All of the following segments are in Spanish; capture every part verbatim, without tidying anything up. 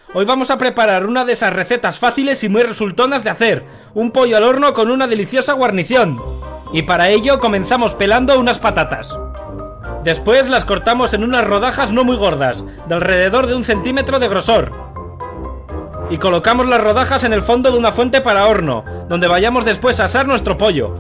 Hoy vamos a preparar una de esas recetas fáciles y muy resultonas de hacer, un pollo al horno con una deliciosa guarnición. Y para ello comenzamos pelando unas patatas. Después las cortamos en unas rodajas no muy gordas, de alrededor de un centímetro de grosor. Y colocamos las rodajas en el fondo de una fuente para horno, donde vayamos después a asar nuestro pollo.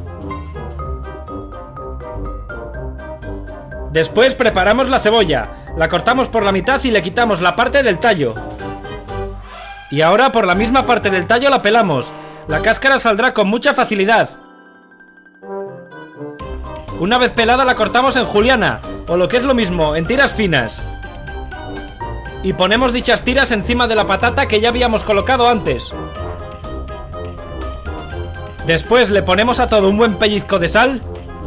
Después preparamos la cebolla, la cortamos por la mitad y le quitamos la parte del tallo. Y ahora por la misma parte del tallo la pelamos, la cáscara saldrá con mucha facilidad. Una vez pelada la cortamos en juliana, o lo que es lo mismo, en tiras finas. Y ponemos dichas tiras encima de la patata que ya habíamos colocado antes. Después le ponemos a todo un buen pellizco de sal.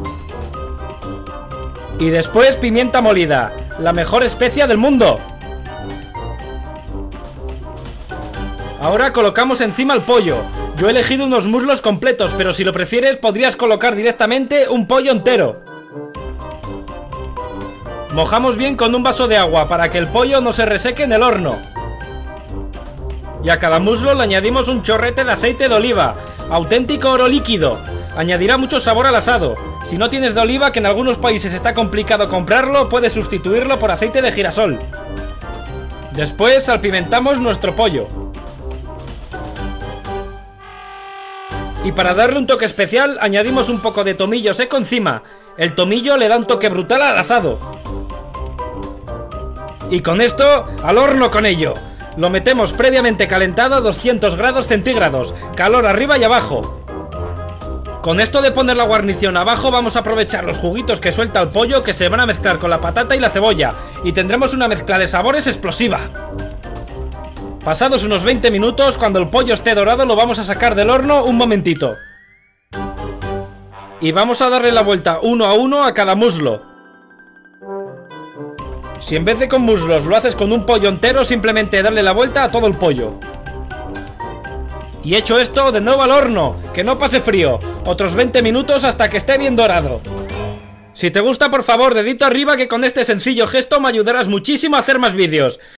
Y después pimienta molida, la mejor especia del mundo. Ahora colocamos encima el pollo. Yo he elegido unos muslos completos, pero si lo prefieres podrías colocar directamente un pollo entero. Mojamos bien con un vaso de agua para que el pollo no se reseque en el horno. Y a cada muslo le añadimos un chorrete de aceite de oliva, auténtico oro líquido. Añadirá mucho sabor al asado. Si no tienes de oliva, que en algunos países está complicado comprarlo, puedes sustituirlo por aceite de girasol. Después salpimentamos nuestro pollo. Y para darle un toque especial, añadimos un poco de tomillo seco encima. El tomillo le da un toque brutal al asado. Y con esto, al horno con ello. Lo metemos previamente calentado a doscientos grados centígrados, calor arriba y abajo. Con esto de poner la guarnición abajo vamos a aprovechar los juguitos que suelta el pollo, que se van a mezclar con la patata y la cebolla, y tendremos una mezcla de sabores explosiva. Pasados unos veinte minutos, cuando el pollo esté dorado, lo vamos a sacar del horno un momentito. Y vamos a darle la vuelta uno a uno a cada muslo. Si en vez de con muslos lo haces con un pollo entero, simplemente darle la vuelta a todo el pollo. Y hecho esto, de nuevo al horno, que no pase frío, otros veinte minutos hasta que esté bien dorado. Si te gusta, por favor, dedito arriba, que con este sencillo gesto me ayudarás muchísimo a hacer más vídeos.